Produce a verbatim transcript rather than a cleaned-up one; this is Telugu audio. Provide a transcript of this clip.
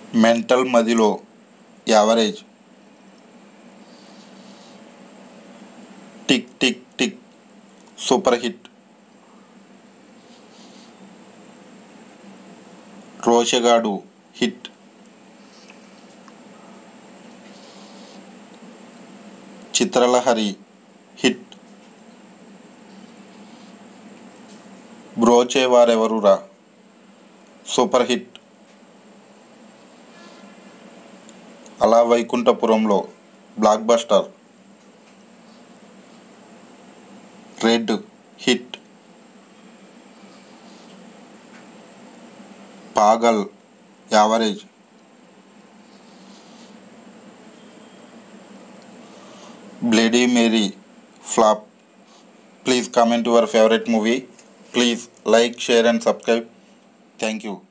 మెంటల్ మదిలో average. Tick tick tick super hit. Roshagadu hit. Chitralahari hit. Brochevarevarura super hit. అలా వైకుంఠపురంలో blockbuster. Red hit. Pagal average. Bloody Mary flop. Please comment your favorite movie. Please like, share and subscribe. Thank you.